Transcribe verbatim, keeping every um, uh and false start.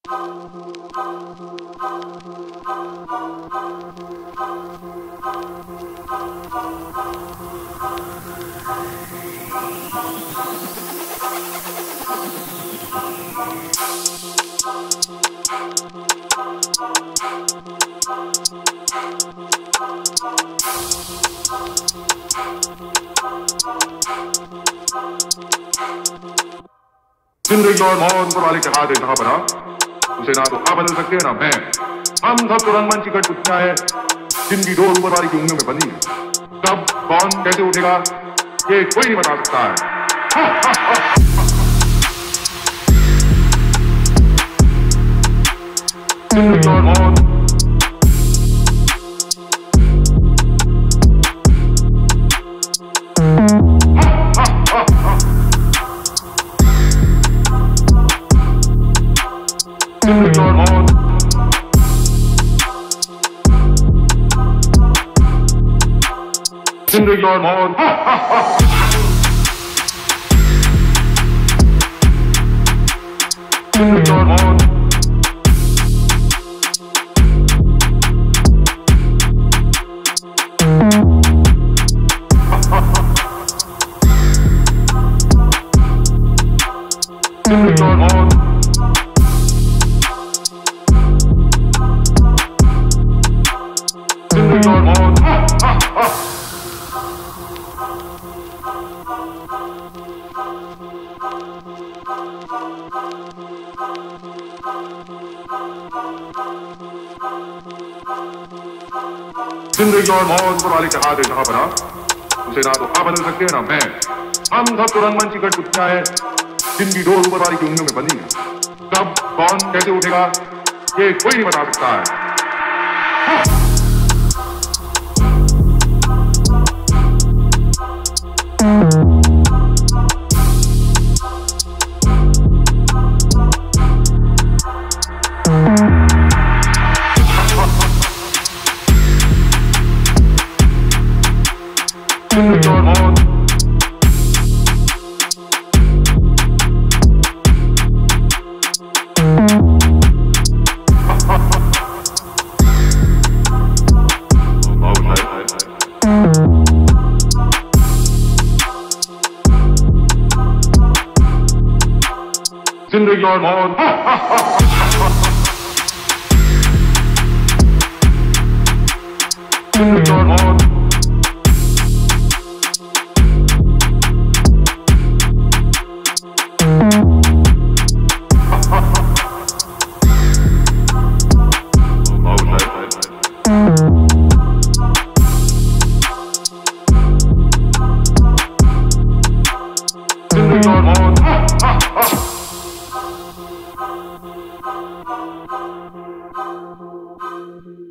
जिंदगी और मौत को वाले के हाथ है जहां बना उसे ना तो आप बदल सकते हैं ना मैं। हम सब तो रंगमंच की कठपुतलियां है जिनकी डोर ऊपर वाली की उंगलियों में बंधी है। कब कौन कैसे उठेगा ये कोई नहीं बता सकता है। हा, हा, हा। जिंदगी और मौत जिंदगी और मौत जिंदगी और मौत जिंदगी और मौत जिंदगी और मौत जिंदगी और मौत को वाले के हाथ है जहां बना उसे ना तो आप बदल सकते हैं ना मैं। हम सब तो रंगमंच की कठपुतलियां है जिनकी डोर ऊपर वाली की उंगलियों में बंधी है। कब कौन कैसे उठेगा ये कोई नहीं बता सकता है। जिंदगी और मौत जिंदगी और मौत जिंदगी और मौत जिंदगी और मौत